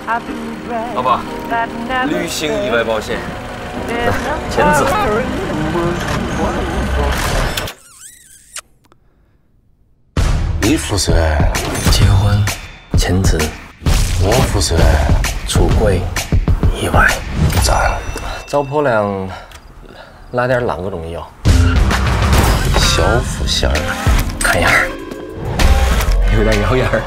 老板，旅行意外保险，签字。 你负责结婚，签字。 我负责出轨，意外。 咋？ 找婆娘拿点啷个东西要？ 小腹馅儿， 看样儿，有点咬眼儿。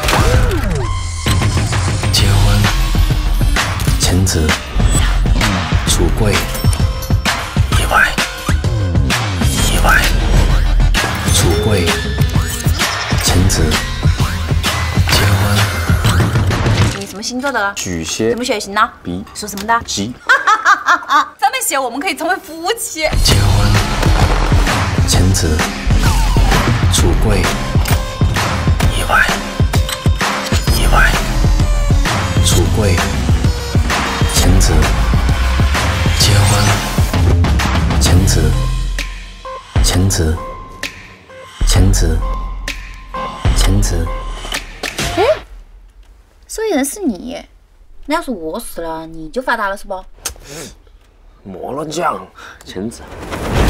结婚，签字，出轨，意外，意外，出轨，签字，结婚。 你什么星座的？ 巨蟹。 什么血型呢 ？B。 属什么的？ 鸡。 咱们血我们可以成为夫妻。 结婚，签字，出轨，意外，意外，出轨，签字，结婚，签字，签字，签字，签字。 哎，受益人是你，那要是我死了，你就发达了是不？ 莫了讲，签字。